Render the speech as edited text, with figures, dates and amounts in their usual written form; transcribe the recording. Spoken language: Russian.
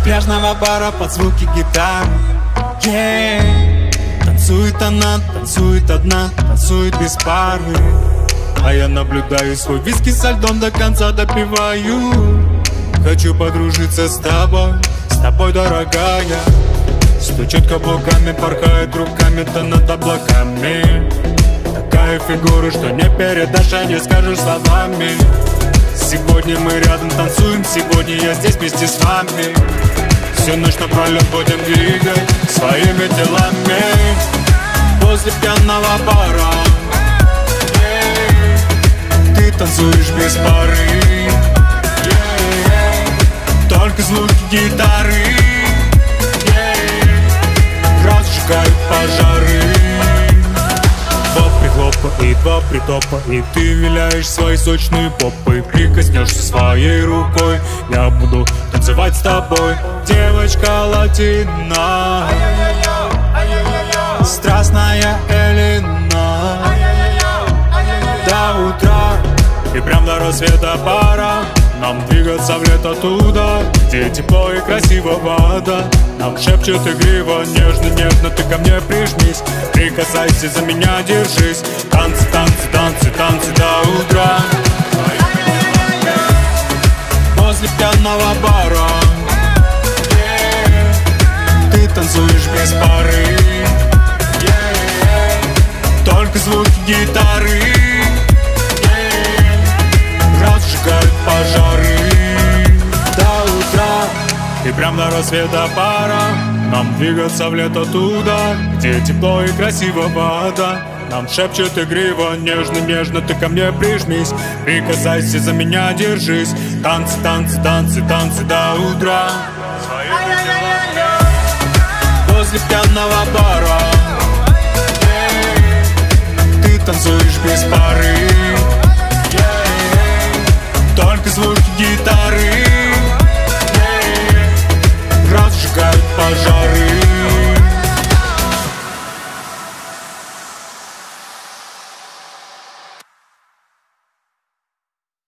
пляжного бара под звуки гитары. Танцует она, танцует одна, танцует без пары. А я наблюдаю свой виски со льдом, до конца допиваю. Хочу подружиться с тобой, дорогая. Стучит каблуками, порхает руками, то над облаками. Такая фигура, что не передашь, а не скажешь словами. Сегодня мы рядом танцуем, сегодня я здесь вместе с вами. Всю ночь напролёт будем двигать своими телами. Возле пьяного бара ты танцуешь без пары. Только звуки гитары разжигают пожары. Два прихлопа и два притопа, и ты виляешь свои сочные попы. Прикоснешься своей рукой, я буду танцевать с тобой. Девочка латина, страстная Элина. До утра и прям до рассвета пора нам двигаться в лето туда, где тепло и красиво вода. Нам шепчет игриво, нежно-нежно ты ко мне прижмись. Прикасайся, за меня держись. Танцы, танцы, танцы, танцы до утра. Возле пьяного бара ты танцуешь без пары. Только звуки гитары разжигают пожары. До утра и прям до рассвета пора нам двигаться в лето туда, где тепло и красиво вода. Нам шепчет игриво, нежно-нежно ты ко мне прижмись. Прикасайся, за меня держись. Танцы, танцы, танцы, танцы до утра. Возле пьяного бара ты танцуешь без пары. Только звуки гитары